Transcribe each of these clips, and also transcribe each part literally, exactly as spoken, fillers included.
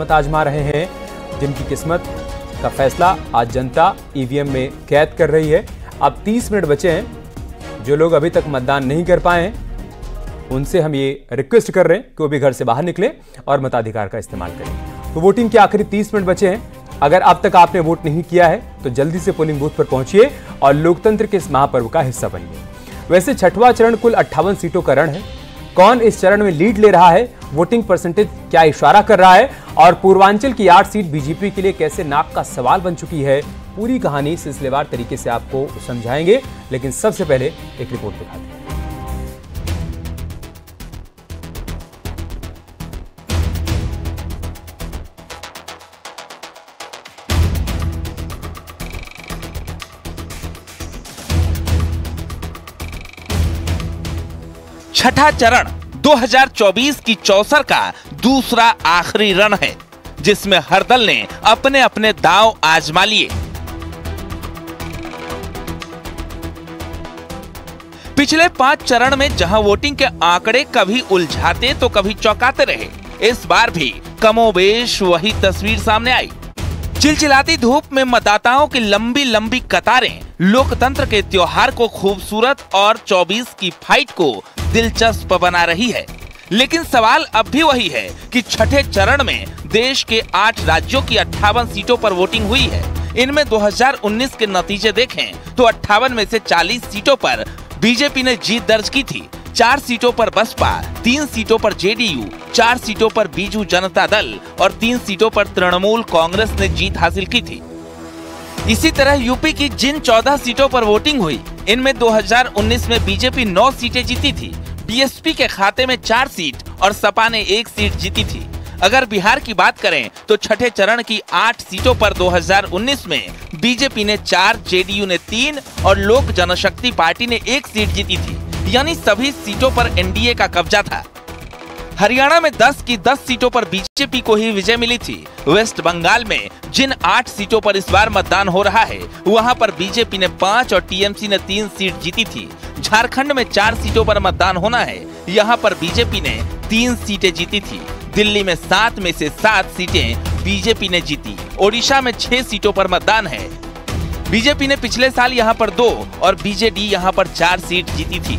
किस्मत आजमा रहे हैं, जिनकी किस्मत का फैसला आज जनता ईवीएम में कैद कर रही है। अब तीस मिनट बचे हैं। जो लोग अभी तक मतदान नहीं कर पाए हैं उनसे हम ये रिक्वेस्ट कर रहे हैं कि वो भी घर से बाहर निकलें और मताधिकार का इस्तेमाल करें। तो वोटिंग के आखिरी तीस मिनट बचे हैं। अगर अब तक आपने वोट नहीं किया है तो जल्दी से पोलिंग बूथ पर पहुंचिए और लोकतंत्र के इस महापर्व का हिस्सा बनिए। वैसे छठवां चरण कुल अट्ठावन सीटों का रण है। कौन इस चरण में लीड ले रहा है, वोटिंग परसेंटेज क्या इशारा कर रहा है और पूर्वांचल की आठ सीट बीजेपी के लिए कैसे नाक का सवाल बन चुकी है, पूरी कहानी सिलसिलेवार तरीके से आपको समझाएंगे। लेकिन सबसे पहले एक रिपोर्ट दिखाते हैं। छठा चरण दो हज़ार चौबीस की चौसर का दूसरा आखिरी रण है, जिसमें हर दल ने अपने अपने दांव आजमा लिए। पिछले पांच चरण में जहां वोटिंग के आंकड़े कभी उलझाते तो कभी चौंकाते रहे, इस बार भी कमोबेश वही तस्वीर सामने आई। चिलचिलाती धूप में मतदाताओं की लंबी लंबी कतारें लोकतंत्र के त्योहार को खूबसूरत और चौबीस की फाइट को दिलचस्प बना रही है। लेकिन सवाल अब भी वही है कि छठे चरण में देश के आठ राज्यों की अट्ठावन सीटों पर वोटिंग हुई है। इनमें दो हज़ार उन्नीस के नतीजे देखें तो अट्ठावन में से चालीस सीटों पर बीजेपी ने जीत दर्ज की थी। चार सीटों पर बसपा, तीन सीटों पर जेडीयू, चार सीटों पर बीजू जनता दल और तीन सीटों पर तृणमूल कांग्रेस ने जीत हासिल की थी। इसी तरह यूपी की जिन चौदह सीटों पर वोटिंग हुई, इनमें दो हज़ार उन्नीस में बीजेपी नौ सीटें जीती थी, बीएसपी के खाते में चार सीट और सपा ने एक सीट जीती थी। अगर बिहार की बात करें तो छठे चरण की आठ सीटों पर दो हज़ार उन्नीस में बीजेपी ने चार, जेडीयू ने तीन और लोक जनशक्ति पार्टी ने एक सीट जीती थी, यानी सभी सीटों पर एनडीए का कब्जा था। हरियाणा में दस की दस सीटों पर बीजेपी को ही विजय मिली थी। वेस्ट बंगाल में जिन आठ सीटों पर इस बार मतदान हो रहा है, वहां पर बीजेपी ने पांच और टीएमसी ने तीन सीट जीती थी। झारखंड में चार सीटों पर मतदान होना है, यहाँ पर बीजेपी ने तीन सीटें जीती थी। दिल्ली में सात में से सात सीटें बीजेपी ने जीती। ओडिशा में छह सीटों पर मतदान है। बीजेपी ने पिछले साल यहाँ पर दो और बीजेडी यहाँ पर चार सीट जीती थी।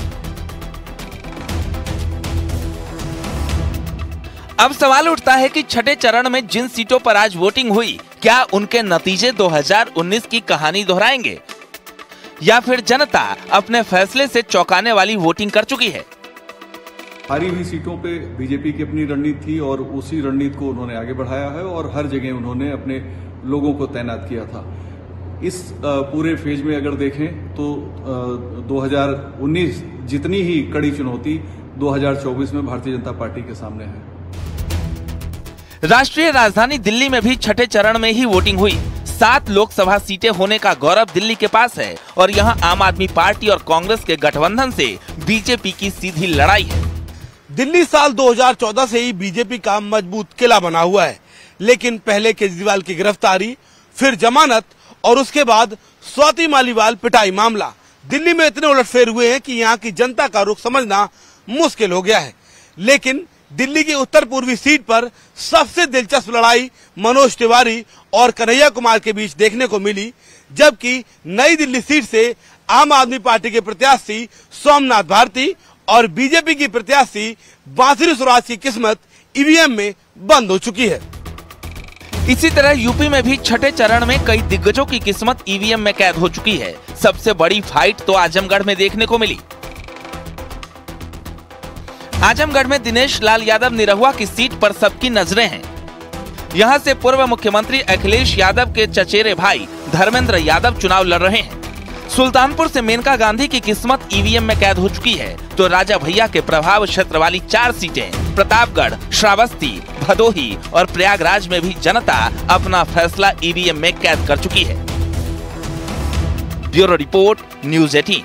अब सवाल उठता है कि छठे चरण में जिन सीटों पर आज वोटिंग हुई, क्या उनके नतीजे दो हज़ार उन्नीस की कहानी दोहराएंगे या फिर जनता अपने फैसले से चौंकाने वाली वोटिंग कर चुकी है? हारी हुई सीटों पे बीजेपी की अपनी रणनीति थी और उसी रणनीति को उन्होंने आगे बढ़ाया है और हर जगह उन्होंने अपने लोगों को तैनात किया था। इस पूरे फेज में अगर देखें तो दो हज़ार उन्नीस जितनी ही कड़ी चुनौती दो हज़ार चौबीस में भारतीय जनता पार्टी के सामने है। राष्ट्रीय राजधानी दिल्ली में भी छठे चरण में ही वोटिंग हुई। सात लोकसभा सीटें होने का गौरव दिल्ली के पास है और यहाँ आम आदमी पार्टी और कांग्रेस के गठबंधन से बीजेपी की सीधी लड़ाई है। दिल्ली साल दो हज़ार चौदह से ही बीजेपी का मजबूत किला बना हुआ है, लेकिन पहले केजरीवाल की गिरफ्तारी, फिर जमानत और उसके बाद स्वाति मालीवाल पिटाई मामला दिल्ली में इतने उलटफेर हुए हैं कि यहाँ की जनता का रुख समझना मुश्किल हो गया है। लेकिन दिल्ली की उत्तर पूर्वी सीट पर सबसे दिलचस्प लड़ाई मनोज तिवारी और कन्हैया कुमार के बीच देखने को मिली, जबकि नई दिल्ली सीट से आम आदमी पार्टी के प्रत्याशी सोमनाथ भारती और बीजेपी की प्रत्याशी बांसुरी स्वराज की किस्मत ईवीएम में बंद हो चुकी है। इसी तरह यूपी में भी छठे चरण में कई दिग्गजों की किस्मत ईवीएम में कैद हो चुकी है। सबसे बड़ी फाइट तो आजमगढ़ में देखने को मिली। आजमगढ़ में दिनेश लाल यादव निरहुआ की सीट पर सबकी नजरें हैं। यहां से पूर्व मुख्यमंत्री अखिलेश यादव के चचेरे भाई धर्मेंद्र यादव चुनाव लड़ रहे हैं। सुल्तानपुर से मेनका गांधी की किस्मत ईवीएम में कैद हो चुकी है, तो राजा भैया के प्रभाव क्षेत्र वाली चार सीटें प्रतापगढ़, श्रावस्ती, भदोही और प्रयागराज में भी जनता अपना फैसला ईवीएम में कैद कर चुकी है। ब्यूरो रिपोर्ट, न्यूज़ अठारह।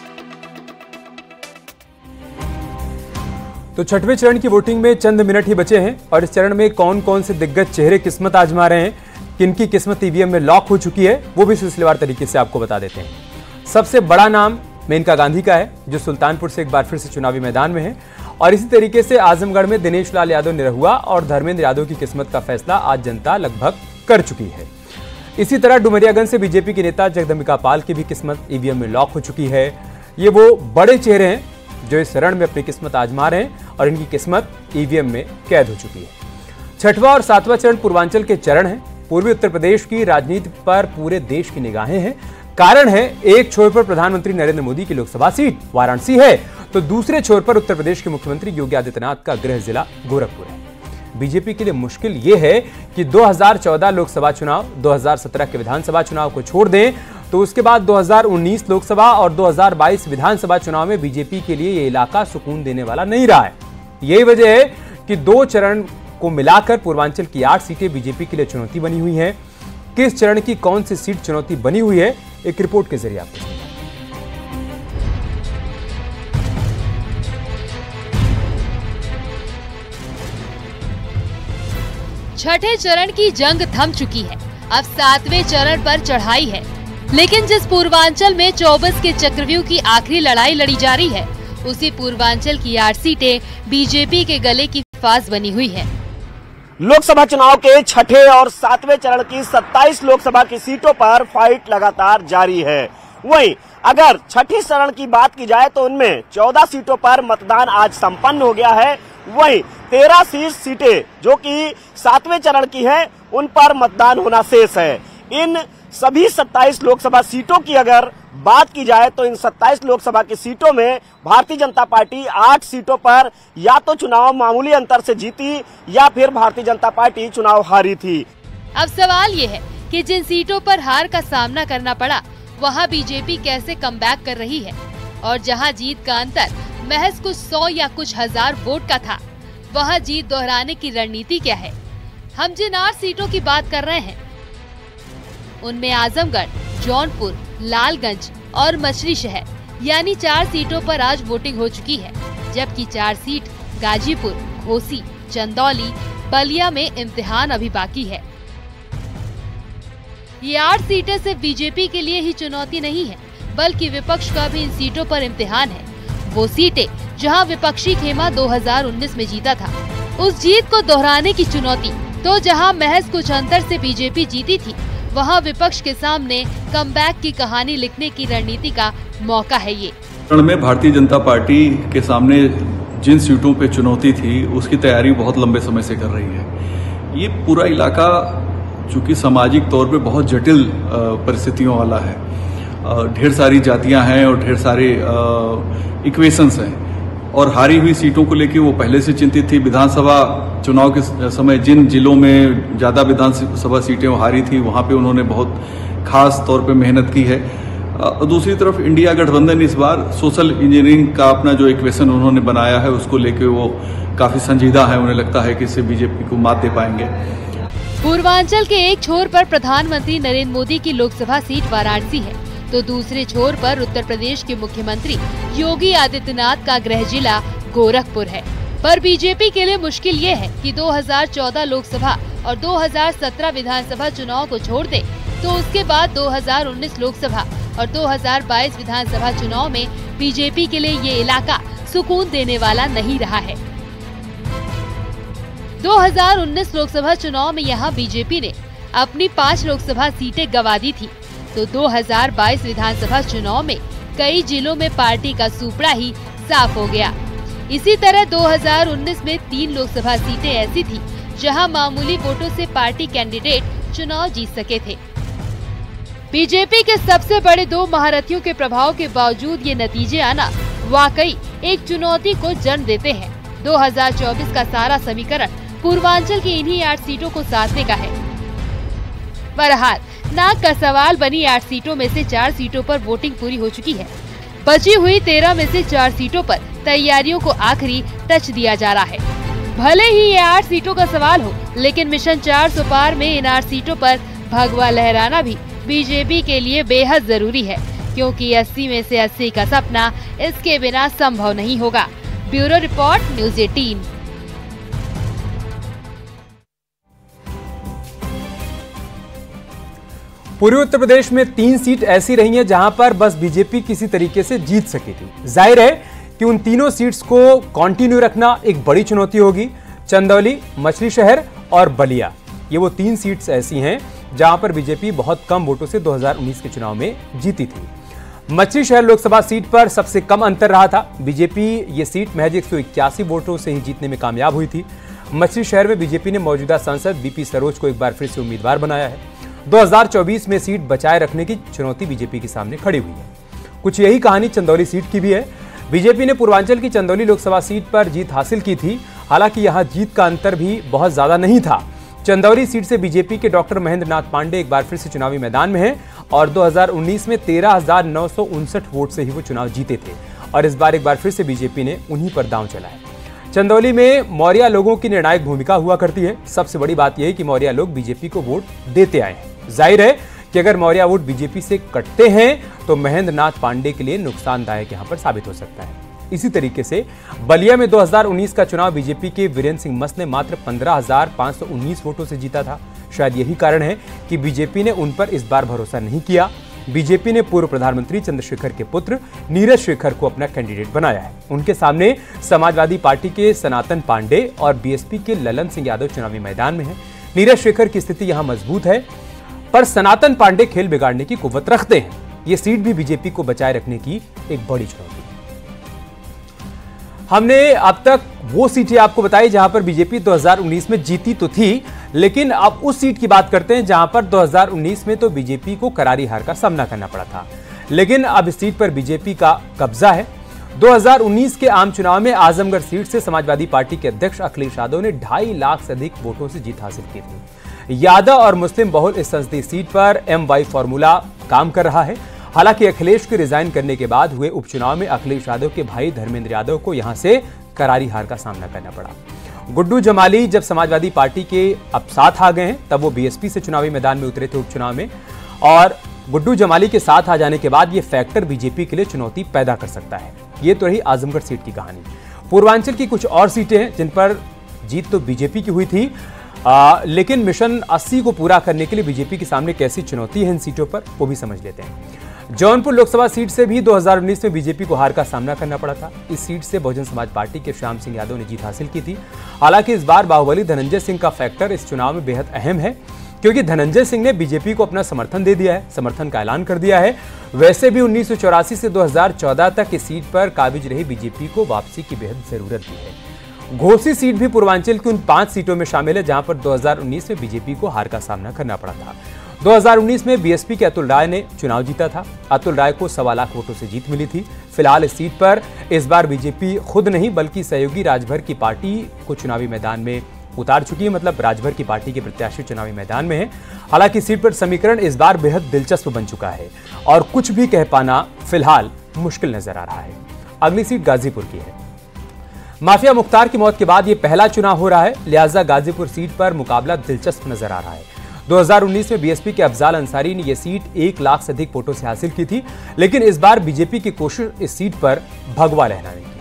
तो छठवें चरण की वोटिंग में चंद मिनट ही बचे हैं और इस चरण में कौन कौन से दिग्गज चेहरे किस्मत आजमा रहे हैं, किनकी किस्मत ईवीएम में लॉक हो चुकी है, वो भी सिलसिलेवार तरीके से आपको बता देते हैं। सबसे बड़ा नाम मेनका गांधी का है, जो सुल्तानपुर से एक बार फिर से चुनावी मैदान में है और इसी तरीके से आजमगढ़ में दिनेश लाल यादव निरहुआ और धर्मेंद्र यादव की किस्मत का फैसला आज जनता लगभग कर चुकी है। इसी तरह डुमरियागंज से बीजेपी के नेता जगदम्बिका पाल की भी किस्मत ईवीएम में लॉक हो चुकी है। ये वो बड़े चेहरे हैं जो इस रण में अपनी किस्मत आजमा रहे हैं और इनकी किस्मत ईवीएम में कैद हो चुकी है। छठवां और सातवां चरण पूर्वांचल के चरण हैं। पूर्वी उत्तर प्रदेश की राजनीति पर पूरे देश की निगाहें हैं। कारण है, एक छोर पर प्रधानमंत्री नरेंद्र मोदी की लोकसभा सीट वाराणसी है, तो दूसरे छोर पर उत्तर प्रदेश के मुख्यमंत्री योगी आदित्यनाथ का गृह जिला गोरखपुर है। बीजेपी के लिए मुश्किल यह है कि दो हज़ार चौदह लोकसभा चुनाव, दो हज़ार सत्रह के विधानसभा चुनाव को छोड़ दें तो उसके बाद दो हज़ार उन्नीस लोकसभा और दो हज़ार बाईस विधानसभा चुनाव में बीजेपी के लिए यह इलाका सुकून देने वाला नहीं रहा है। यही वजह है कि दो चरण को मिलाकर पूर्वांचल की आठ सीटें बीजेपी के लिए चुनौती बनी हुई हैं। किस चरण की कौन सी सीट चुनौती बनी हुई है, एक रिपोर्ट के जरिए आपको छठे चरण की जंग थम चुकी है। अब सातवें चरण पर चढ़ाई है, लेकिन जिस पूर्वांचल में चौबीस के चक्रव्यूह की आखिरी लड़ाई लड़ी जा रही है, उसी पूर्वांचल की आठ सीटें बीजेपी के गले की फांस बनी हुई है। लोकसभा चुनाव के छठे और सातवें चरण की सत्ताईस लोकसभा की सीटों पर फाइट लगातार जारी है। वहीं अगर छठी चरण की बात की जाए तो उनमें चौदह सीटों पर मतदान आज संपन्न हो गया है। वहीं तेरह शीर्ष सीटें जो कि सातवें चरण की हैं, उन पर मतदान होना शेष है। इन सभी सत्ताईस लोकसभा सीटों की अगर बात की जाए तो इन सत्ताईस लोकसभा की सीटों में भारतीय जनता पार्टी आठ सीटों पर या तो चुनाव मामूली अंतर से जीती या फिर भारतीय जनता पार्टी चुनाव हारी थी। अब सवाल ये है कि जिन सीटों पर हार का सामना करना पड़ा, वहां बीजेपी कैसे कमबैक कर रही है, और जहां जीत का अंतर महज कुछ सौ या कुछ हजार वोट का था, वहां जीत दोहराने की रणनीति क्या है। हम जिन आठ सीटों की बात कर रहे हैं उनमें आजमगढ़, जौनपुर, लालगंज और मछली शहर यानी चार सीटों पर आज वोटिंग हो चुकी है, जबकि चार सीट गाजीपुर, घोसी, चंदौली, बलिया में इम्तिहान अभी बाकी है। ये आठ सीटें सिर्फ बीजेपी के लिए ही चुनौती नहीं है, बल्कि विपक्ष का भी इन सीटों पर इम्तिहान है। वो सीटें जहां विपक्षी खेमा दो हज़ार उन्नीस में जीता था, उस जीत को दोहराने की चुनौती, तो जहां महज कुछ अंतर से बीजेपी जीती थी, वहां विपक्ष के सामने कमबैक की कहानी लिखने की रणनीति का मौका है। ये चरण में भारतीय जनता पार्टी के सामने जिन सीटों पे चुनौती थी, उसकी तैयारी बहुत लंबे समय से कर रही है। ये पूरा इलाका चूंकि सामाजिक तौर पे बहुत जटिल परिस्थितियों वाला है, ढेर सारी जातियां हैं और ढेर सारे इक्वेशंस हैं, और हारी हुई सीटों को लेकर वो पहले से चिंतित थी। विधानसभा चुनाव के समय जिन जिलों में ज्यादा विधानसभा सीटें हारी थी, वहां पे उन्होंने बहुत खास तौर पे मेहनत की है। और दूसरी तरफ इंडिया गठबंधन इस बार सोशल इंजीनियरिंग का अपना जो इक्वेशन उन्होंने बनाया है, उसको लेकर वो काफी संजीदा है। उन्हें लगता है कि इससे बीजेपी को मात दे पाएंगे। पूर्वांचल के एक छोर पर प्रधानमंत्री नरेंद्र मोदी की लोकसभा सीट वाराणसी है, तो दूसरे छोर पर उत्तर प्रदेश के मुख्यमंत्री योगी आदित्यनाथ का गृह जिला गोरखपुर है। पर बीजेपी के लिए मुश्किल ये है कि दो हज़ार चौदह लोकसभा और दो हज़ार सत्रह विधानसभा चुनाव को छोड़ दे तो उसके बाद दो हज़ार उन्नीस लोकसभा और दो हज़ार बाईस विधानसभा चुनाव में बीजेपी के लिए ये इलाका सुकून देने वाला नहीं रहा है। दो हज़ार उन्नीस लोकसभा चुनाव में यहाँ बीजेपी ने अपनी पाँच लोकसभा सीटें गंवा दी थी, तो दो हज़ार बाईस विधानसभा चुनाव में कई जिलों में पार्टी का सूपड़ा ही साफ हो गया। इसी तरह दो हज़ार उन्नीस में तीन लोकसभा सीटें ऐसी थी जहां मामूली वोटों से पार्टी कैंडिडेट चुनाव जीत सके थे। बीजेपी के सबसे बड़े दो महारथियों के प्रभाव के बावजूद ये नतीजे आना वाकई एक चुनौती को जन्म देते हैं। दो हज़ार चौबीस का सारा समीकरण पूर्वांचल की इन्हीं आठ सीटों को साधने का है। बहरहाल नाक का सवाल बनी आठ सीटों में से चार सीटों पर वोटिंग पूरी हो चुकी है। बची हुई तेरह में से चार सीटों पर तैयारियों को आखिरी टच दिया जा रहा है। भले ही ये आठ सीटों का सवाल हो, लेकिन मिशन चार सौ पार में इन आठ सीटों पर भगवा लहराना भी बीजेपी के लिए बेहद जरूरी है, क्योंकि अस्सी में से अस्सी का सपना इसके बिना संभव नहीं होगा। ब्यूरो रिपोर्ट, न्यूज़ अठारह। पूर्वी उत्तर प्रदेश में तीन सीट ऐसी रही हैं जहां पर बस बीजेपी किसी तरीके से जीत सकी थी। जाहिर है कि उन तीनों सीट्स को कंटिन्यू रखना एक बड़ी चुनौती होगी। चंदौली, मछली शहर और बलिया, ये वो तीन सीट्स ऐसी हैं जहां पर बीजेपी बहुत कम वोटों से दो हज़ार उन्नीस के चुनाव में जीती थी। मछली शहर लोकसभा सीट पर सबसे कम अंतर रहा था। बीजेपी ये सीट महज एक सौ इक्यासी वोटों से ही जीतने में कामयाब हुई थी। मछली शहर में बीजेपी ने मौजूदा सांसद बीपी सरोज को एक बार फिर से उम्मीदवार बनाया है। दो हज़ार चौबीस में सीट बचाए रखने की चुनौती बीजेपी के सामने खड़ी हुई है। कुछ यही कहानी चंदौली सीट की भी है। बीजेपी ने पूर्वांचल की चंदौली लोकसभा सीट पर जीत हासिल की थी, हालांकि यहां जीत का अंतर भी बहुत ज्यादा नहीं था। चंदौली सीट से बीजेपी के डॉक्टर महेंद्र नाथ पांडे एक बार फिर से चुनावी मैदान में हैं और दो हज़ार उन्नीस में तेरह हजार नौ सौ उनसठ वोट से ही वो चुनाव जीते थे और इस बार एक बार फिर से बीजेपी ने उन्हीं पर दांव चलाया। चंदौली में मौर्या लोगों की निर्णायक भूमिका हुआ करती है। सबसे बड़ी बात यह है कि मौर्या लोग बीजेपी को वोट देते आए हैं। जाहिर है कि अगर मौर्या वोट बीजेपी से कटते हैं तो महेंद्र नाथ पांडे के लिए नुकसानदायक यहां पर साबित हो सकता है। इसी तरीके से बलिया में दो हज़ार उन्नीस का चुनाव बीजेपी के वीरेंद्र सिंह मस्त ने मात्र पंद्रह हजार पांच सौ उन्नीस वोटों से जीता था। शायद यही कारण है कि बीजेपी ने उन पर इस बार भरोसा नहीं किया। बीजेपी ने पूर्व प्रधानमंत्री चंद्रशेखर के पुत्र नीरज शेखर को अपना कैंडिडेट बनाया है। उनके सामने समाजवादी पार्टी के सनातन पांडे और बीएसपी के ललन सिंह यादव चुनावी मैदान में है। नीरज शेखर की स्थिति यहां मजबूत है, पर सनातन पांडे खेल बिगाड़ने की कुव्वत रखते हैं। ये सीट भी बीजेपी को बचाए रखने की एक बड़ी चुनौती है। हमने अब तक वो सीटें आपको बताई जहां पर बीजेपी दो हज़ार उन्नीस में जीती तो थी, लेकिन अब उस सीट की बात करते हैं जहां पर दो हज़ार उन्नीस में तो बीजेपी को करारी हार का सामना करना पड़ा था, लेकिन अब इस सीट पर बीजेपी का कब्जा है। दो हज़ार उन्नीस के आम चुनाव में आजमगढ़ सीट से समाजवादी पार्टी के अध्यक्ष अखिलेश यादव ने ढाई लाख से अधिक वोटों से जीत हासिल की थी। यादव और मुस्लिम बहुल इस संसदीय सीट पर एम वाई फॉर्मूला काम कर रहा है। हालांकि अखिलेश के रिजाइन करने के बाद हुए उपचुनाव में अखिलेश यादव के भाई धर्मेंद्र यादव को यहां से करारी हार का सामना करना पड़ा। गुड्डू जमाली जब समाजवादी पार्टी के अब साथ आ गए हैं, तब वो बीएसपी से चुनावी मैदान में उतरे थे उपचुनाव में, और गुड्डू जमाली के साथ आ जाने के बाद ये फैक्टर बीजेपी के लिए चुनौती पैदा कर सकता है। ये तो रही आजमगढ़ सीट की कहानी। पूर्वांचल की कुछ और सीटें हैं जिन पर जीत तो बीजेपी की हुई थी, आ, लेकिन मिशन अस्सी को पूरा करने के लिए बीजेपी के सामने कैसी चुनौती है इन सीटों पर, वो भी समझ लेते हैं। जौनपुर लोकसभा सीट से भी दो हज़ार उन्नीस में बीजेपी को हार का सामना करना पड़ा था। इस सीट से बहुजन समाज पार्टी के श्याम सिंह यादव ने जीत हासिल की थी। हालांकि इस बार बाहुबली धनंजय सिंह का फैक्टर इस चुनाव में बेहद अहम है, क्योंकि धनंजय सिंह ने बीजेपी को अपना समर्थन दे दिया है, समर्थन का ऐलान कर दिया है। वैसे भी उन्नीस सौ चौरासी से दो हज़ार चौदह तक इस सीट पर काबिज रही बीजेपी को वापसी की बेहद जरूरत भी है। घोसी सीट भी पूर्वांचल की उन पांच सीटों में शामिल है जहां पर दो हज़ार उन्नीस में बीजेपी को हार का सामना करना पड़ा था। दो हज़ार उन्नीस में बीएसपी के अतुल राय ने चुनाव जीता था। अतुल राय को सवा लाख वोटों से जीत मिली थी। फिलहाल इस सीट पर इस बार बीजेपी खुद नहीं बल्कि सहयोगी राजभर की पार्टी को चुनावी मैदान में उतार चुकी है, मतलब राजभर की पार्टी के प्रत्याशी चुनावी मैदान में है। हालांकि सीट पर समीकरण इस बार बेहद दिलचस्प बन चुका है और कुछ भी कह पाना फिलहाल मुश्किल नजर आ रहा है। अगली सीट गाजीपुर की है। माफिया मुख्तार की मौत के बाद यह पहला चुनाव हो रहा है, लिहाजा गाजीपुर सीट पर मुकाबला दिलचस्प नजर आ रहा है। दो हज़ार उन्नीस में बीएसपी के अफजाल अंसारी ने यह सीट एक लाख से अधिक वोटों से हासिल की थी, लेकिन इस बार बीजेपी की कोशिश इस सीट पर भगवा रहना नहीं।